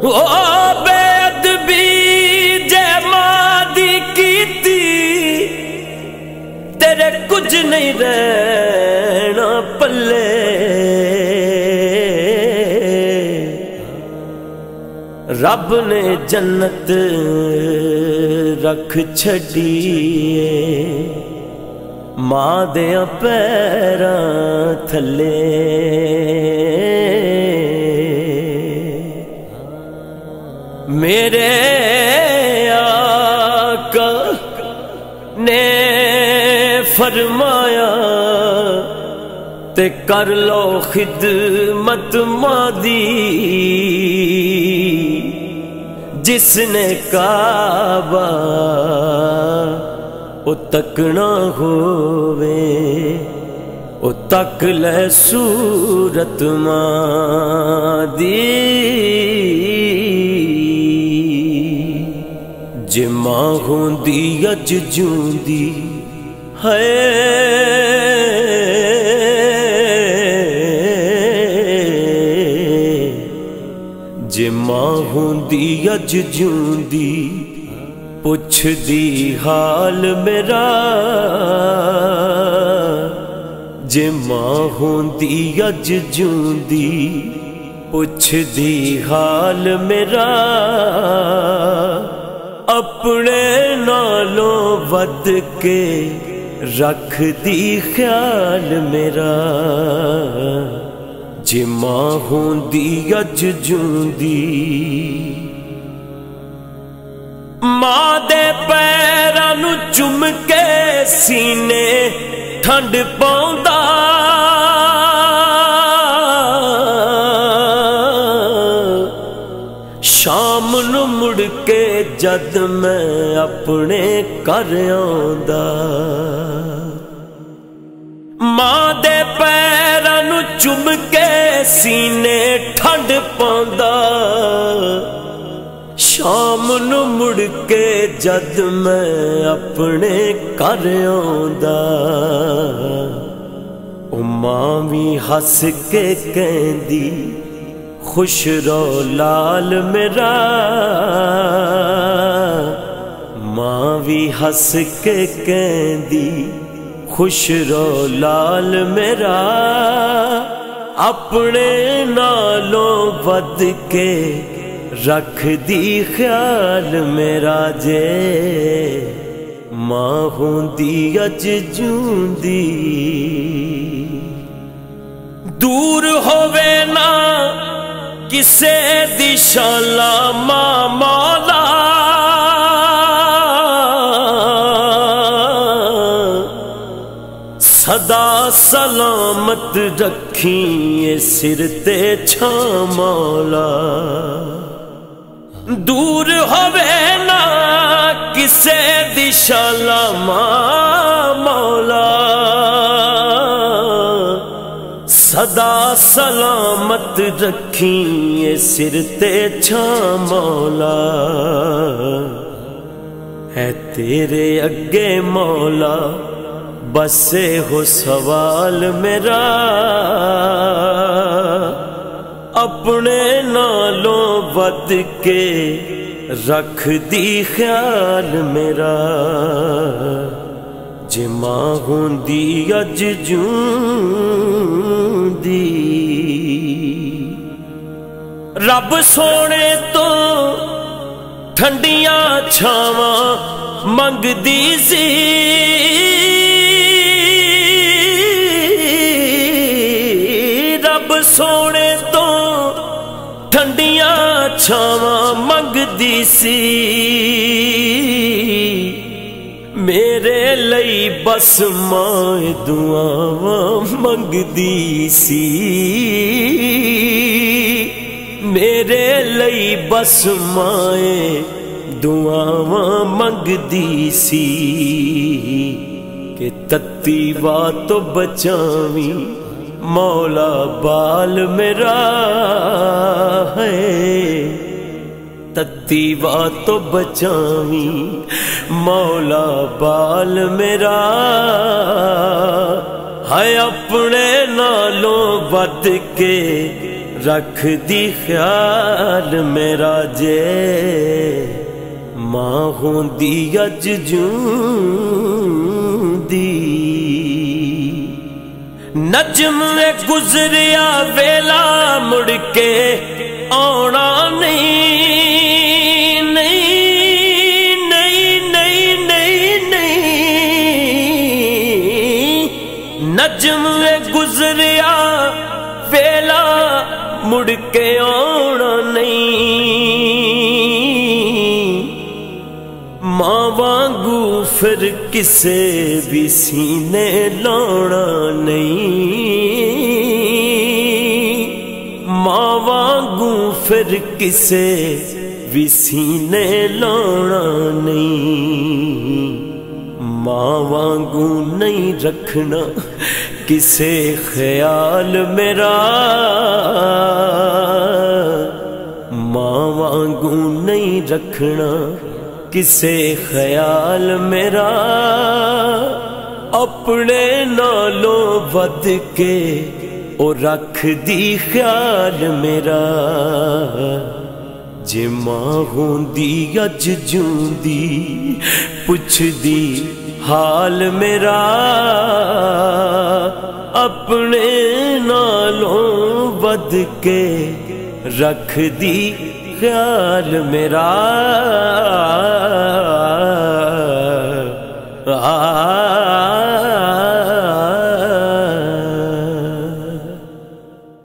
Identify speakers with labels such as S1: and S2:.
S1: ओ बेअदबी जे मां दी कीती तेरे कुछ नहीं रहना पल्ले। रब ने जन्नत रख छड़िए मां दे पैरां थले। मेरे आका ने फरमाया ते कर लो खिदमत मां दी। जिसने काबा ओ तकना होवे ओ तक ले सूरत मां दी। जे मां होंदी अज जूंदी है जे मां होंदी अज जूंदी पुछदी हाल मेरा। जे मां होंदी अज जूंदी पुछदी हाल मेरा। अपने नालों वध के रख दी ख्याल मेरा। जे मां होंदी अज जूंदी मां दे पैरां नूं चुम के सीने ठंड पाउंदा। शाम नूं मुड़ के जद मैं अपने घर आउंदा। मां दे पैरां नूं चुम के सीने ठंड पाउंदा। शाम नूं मुड़ के जद मैं अपने घर आउंदा। ओ मां भी हस के कहंदी खुश रहो लाल मेरा। मां भी हस के कहंदी खुश रहो लाल मेरा। अपने नालों वध के रख दी ख्याल मेरा। जे मां होंदी अज जूंदी दूर होवे ना किसे दी शाला मां मौला। सदा सलामत रखी ए सिर ते छां मौला। दूर होवे ना किसे दी शाला मां मौला। सदा सलामत रखी ए सिर ते छां मौला। है तेरे अगे मौला बसे हो सवाल मेरा। अपने नालों वध के रख दी ख्याल मेरा। जे मां होंदी अज जूंदी रब सोने तो ठंडियां छावां मंगदी सी। रब सोने तो ठंडियां छावां मंगदी सी। मेरे लई बस मां दुआवां मंगदी सी। मेरे लई बस मां दुआवां मंगदी सी। कि तत्ती वा तो बचावी मौला बाल मेरा है। तत्ती वा तो बचावी मौला बाल मेरा है। अपने नालों वध के رکھ دی خیال میرا جے ماں ہوندی اج جوندی نجم گزریا ویلا مڑ کے آنا نہیں نہیں نہیں نہیں نہیں نہیں نجم گزریا ویلا مڑ کے آنا نہیں ماں وانگو پھر کسے بھی سینے لانا نہیں ماں وانگو پھر کسے بھی سینے لانا نہیں ماں وانگو نہیں رکھنا کسے خیال میرا ماں وانگو نہیں رکھنا کسے خیال میرا اپنے نالوں ود کے او رکھ دی خیال میرا جے ماں ہوندی اج جوندی پوچھ دی حال میرا اپنے نالوں ود کے رکھ دی خیال میرا